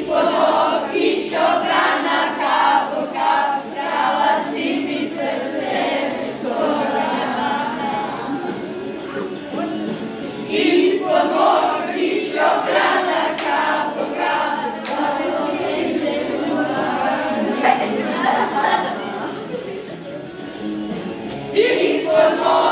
Ispod mog kišobrana kap po kap prelazi mi srce toga dana. Ispod mog kišobrana kap po kap prelazi ispod mog